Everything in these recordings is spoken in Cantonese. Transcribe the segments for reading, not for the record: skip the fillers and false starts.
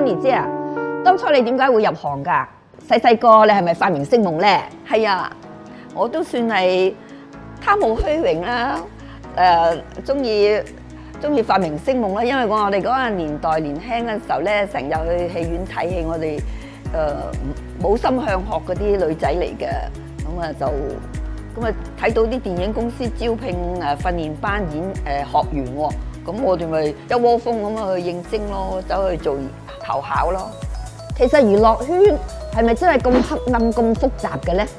Fanny 姐啊，當初你點解會入行㗎？細個你係咪發明星夢咧？ 係啊，我都算係貪慕虛榮啦，中意發明星夢啦，因為我哋嗰個年代年輕嘅時候咧，成日去戲院睇戲，我哋冇心向學嗰啲女仔嚟嘅，咁啊睇到啲電影公司招聘訓練班學員喎，咁我哋咪一窩蜂咁去應徵咯，走去做投考咯。 其實娛樂圈係咪真係咁黑暗、咁複雜嘅咧？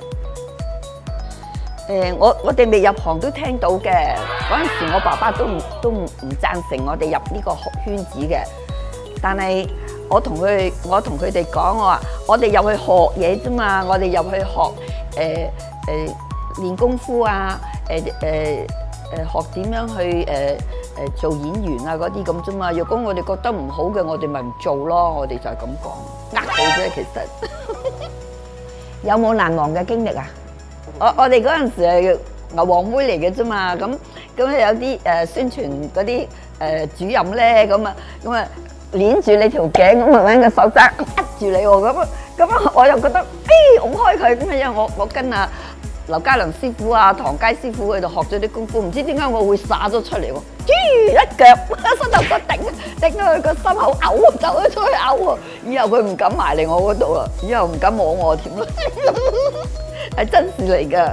我哋未入行都聽到嘅，嗰陣時我爸爸都唔贊成我哋入呢個圈子嘅，但係我同佢哋講，我話我哋入去學嘢啫嘛，我哋入去學練功夫啊，學點樣去做演員啊嗰啲咁啫嘛。若果我哋覺得唔好嘅，我哋咪唔做咯。我哋就係咁講，呃佢啫。其實有冇難忘嘅經歷啊？ 我哋嗰陣時係牛王妹嚟嘅啫嘛，咁有啲宣傳嗰啲主任咧，咁啊攆住你條頸，咁啊揾個手踭扼住你喎，咁我又覺得拱開佢，咁因為我跟啊劉家良師傅啊、唐佳師傅喺度學咗啲功夫，唔知點解我會灑咗出嚟喎，一腳膝頭哥頂到佢個心口嘔，走咗出去嘔喎，以後佢唔敢埋嚟我嗰度啦，以後唔敢摸我添啦，係真事嚟㗎。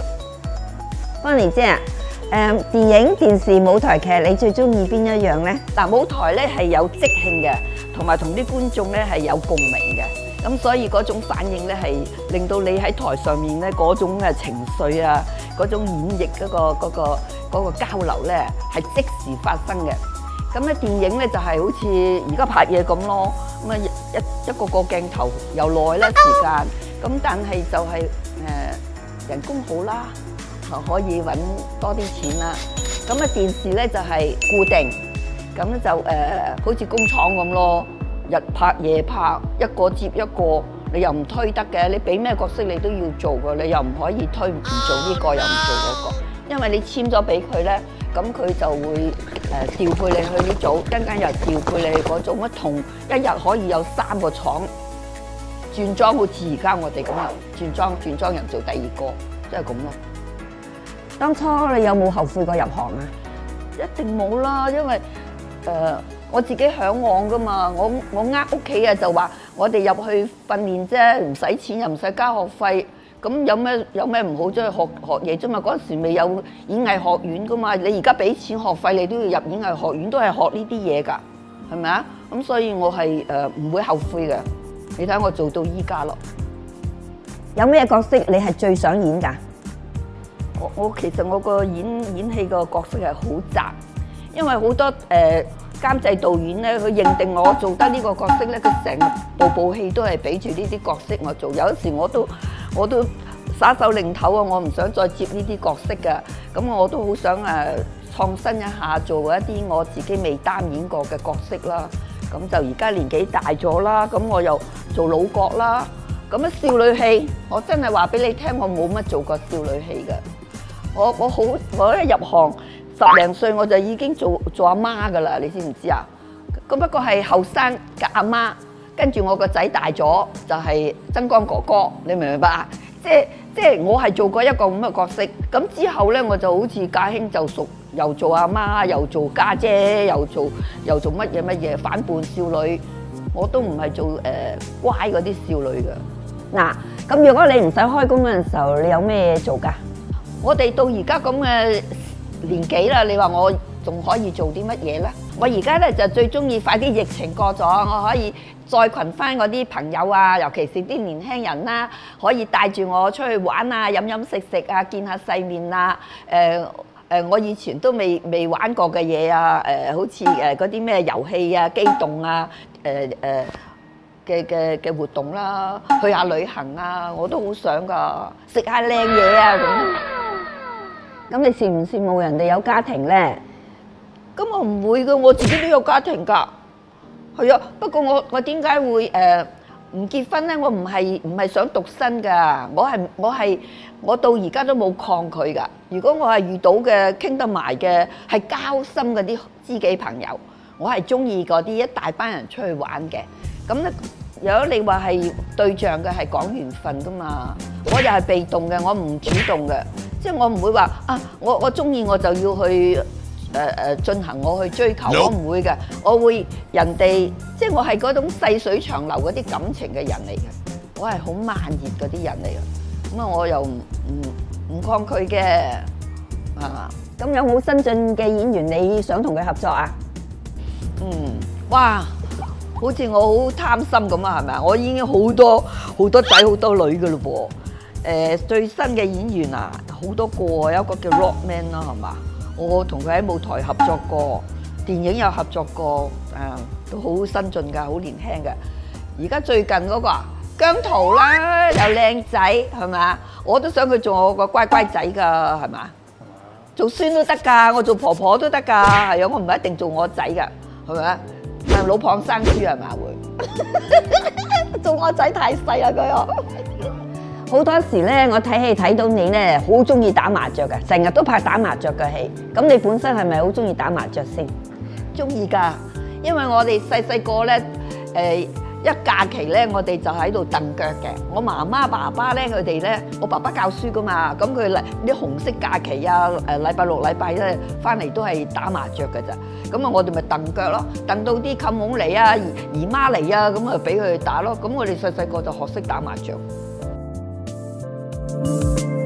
Fanny姐啊，電影、電視、舞台劇，你最中意邊一樣咧？ 嗱，舞台咧係有即興嘅，同埋同啲觀眾咧係有共鳴嘅。咁所以嗰種反應咧係令到你喺台上面咧嗰種嘅情緒啊，嗰種演繹嗰個交流咧係即時發生嘅。咁咧電影咧就係好似而家拍嘢咁咯，咁啊一個鏡頭又耐啦時間，咁但係就係人工好啦，可以揾多啲錢啦。咁啊電視咧就係固定，咁咧就好似工廠咁咯。日拍夜拍，一個接一個，你又唔推得嘅。你俾咩角色你都要做嘅，你又唔可以推唔做呢個又唔做嗰個，因為你簽咗俾佢咧，咁佢就會調配你去呢組，一陣間又調配你去嗰組，乜同一日可以有3個廠轉裝，好似而家我哋咁啊，轉裝人做第2個，即係咁咯。 當初你有冇後悔過入行啊？ 一定冇啦，因為我自己嚮往噶嘛，我屋企啊就話我哋入去訓練啫，唔使錢又唔使交學費，咁有咩唔好啫？去學嘢啫嘛。嗰陣時未有演藝學院噶嘛，你而家俾錢學費，你都要入演藝學院，都係學呢啲嘢㗎，係咪啊？咁所以我係唔會後悔嘅。你睇我做到依家咯。 有咩角色你係最想演㗎？ 其實我個演戲個角色係好窄，因為好多監製導演咧，佢認定我做得呢個角色咧，佢成部戲都係俾住呢啲角色我做。有時我都耍手擰頭啊，我唔想再接呢啲角色㗎。咁我都好想創新一下，做一啲我自己未擔演過嘅角色啦。咁就而家年紀大咗啦，咁我又做老角啦。咁啊少女戲，我真係話俾你聽，我冇乜做過少女戲㗎。我一入行10零歲我就已經做阿媽㗎啦，你知唔知啊？咁不過係後生嘅阿媽，跟住我個仔大咗就係曾光哥哥，你明唔明白啊？即係我係做過一個咁嘅角色，咁之後咧我就好似駕輕就熟，又做阿媽，又做家姐，又做乜嘢反叛少女，我都唔係做乖嗰啲少女㗎。 嗱，咁如果你唔使開工嗰陣時候，你有咩做㗎？ 我哋到而家咁嘅年紀啦，你話我仲可以做啲乜嘢咧？我而家咧就最中意快啲疫情過咗，我可以再群翻嗰啲朋友啊，尤其是啲年輕人啦，可以帶住我出去玩啊、飲飲食食啊、見下世面啊。我以前都未玩過嘅嘢啊，好似嗰啲咩遊戲啊、機動啊，嘅活動啦，去下旅行啊，我都好想噶，食下靚嘢啊咁。 咁你羨唔羨慕人哋有家庭咧？ 咁我唔會噶，我自己都有家庭㗎。係啊，不過我點解會唔結婚咧？我唔係想獨身㗎，我到而家都冇抗拒㗎。如果我係遇到嘅傾得埋嘅係交心嗰啲知己朋友，我係中意嗰啲一大班人出去玩嘅。 咁咧，如果你話係對象嘅係講緣分噶嘛，我又係被動嘅，我唔主動嘅，即係我唔會話啊，我中意我就要去進行我去追求，我唔會嘅，我會人哋即係我係嗰種細水長流嗰啲感情嘅人嚟嘅，我係好慢熱嗰啲人嚟嘅，咁啊我又唔抗拒嘅，啊， 咁有冇新進嘅演員你想同佢合作啊？ 哇！好似我好貪心咁啊，係咪啊？我已經好多仔好多女嘅咯噃。最新嘅演員啊，好多個，有一個叫 Rockman 啦，係嘛？我同佢喺舞台合作過，電影有合作過，都好新進㗎，好年輕嘅。而家最近嗰個姜濤啦，又靚仔，係咪啊？我都想佢做我個乖乖仔㗎，係嘛？做孫都得㗎，我做婆婆都得㗎，係啊，我唔係一定做我仔㗎，係咪啊？老蚌生珠係咪會？做我仔太細啦佢又。 好多時咧，我睇戲睇到你咧，好中意打麻雀嘅，成日都拍打麻雀嘅戲。咁你本身係咪好中意打麻雀先？ 中意㗎，因為我哋細個咧，一假期咧，我哋就喺度蹬腳嘅。我媽媽爸爸咧，佢哋咧，我爸爸教書㗎嘛，咁佢嚟啲紅色假期啊，禮拜六禮拜咧翻嚟都係打麻雀㗎咋。咁啊，我哋咪蹬腳咯，蹬到啲舅母嚟啊、姨媽嚟啊，咁啊俾佢打咯。咁我哋細個就學識打麻雀。